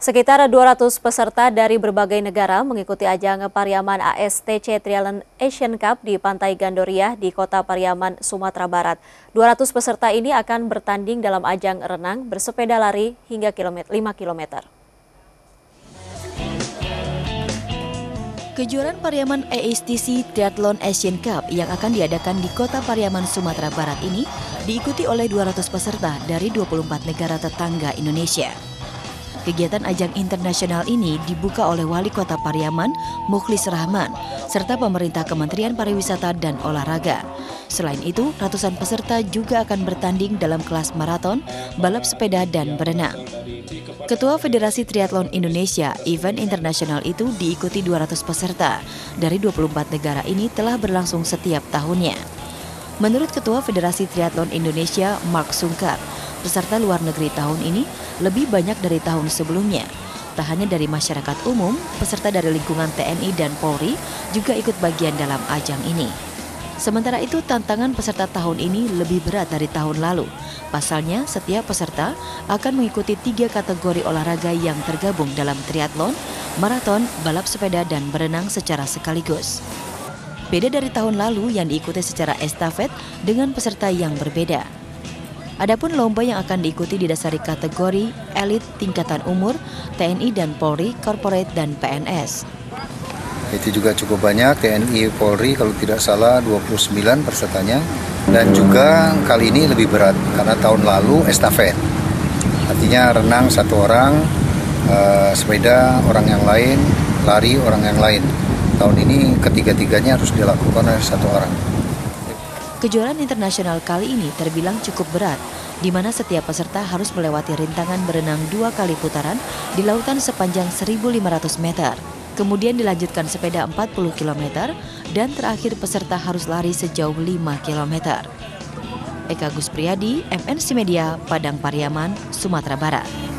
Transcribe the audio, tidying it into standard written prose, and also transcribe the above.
Sekitar 200 peserta dari berbagai negara mengikuti ajang Pariaman ASTC Triathlon Asian Cup di Pantai Gandoria di Kota Pariaman, Sumatera Barat. 200 peserta ini akan bertanding dalam ajang renang, bersepeda lari hingga 5 km. Kejuaraan Pariaman ASTC Triathlon Asian Cup yang akan diadakan di Kota Pariaman, Sumatera Barat ini diikuti oleh 200 peserta dari 24 negara tetangga Indonesia. Kegiatan ajang internasional ini dibuka oleh Wali Kota Pariaman, Mukhlis Rahman, serta pemerintah Kementerian Pariwisata dan Olahraga. Selain itu, ratusan peserta juga akan bertanding dalam kelas maraton, balap sepeda, dan berenang. Ketua Federasi Triathlon Indonesia, event internasional itu diikuti 200 peserta dari 24 negara ini telah berlangsung setiap tahunnya. Menurut Ketua Federasi Triathlon Indonesia, Mark Sungkar, peserta luar negeri tahun ini lebih banyak dari tahun sebelumnya. Tak hanya dari masyarakat umum, peserta dari lingkungan TNI dan Polri juga ikut bagian dalam ajang ini. Sementara itu, tantangan peserta tahun ini lebih berat dari tahun lalu. Pasalnya, setiap peserta akan mengikuti 3 kategori olahraga yang tergabung dalam triathlon, maraton, balap sepeda, dan berenang secara sekaligus. Beda dari tahun lalu yang diikuti secara estafet dengan peserta yang berbeda. Adapun lomba yang akan diikuti didasari kategori elit tingkatan umur, TNI dan Polri, Corporate dan PNS. Itu juga cukup banyak, TNI, Polri kalau tidak salah 29 pesertanya. Dan juga kali ini lebih berat karena tahun lalu estafet. Artinya renang 1 orang, sepeda orang yang lain, lari orang yang lain. Tahun ini ketiga-tiganya harus dilakukan oleh 1 orang. Kejuaraan internasional kali ini terbilang cukup berat, di mana setiap peserta harus melewati rintangan berenang 2 kali putaran di lautan sepanjang 1.500 meter. Kemudian dilanjutkan sepeda 40 km, dan terakhir peserta harus lari sejauh 5 km. Eka Gus Priyadi, MNC Media, Padang Pariaman, Sumatera Barat.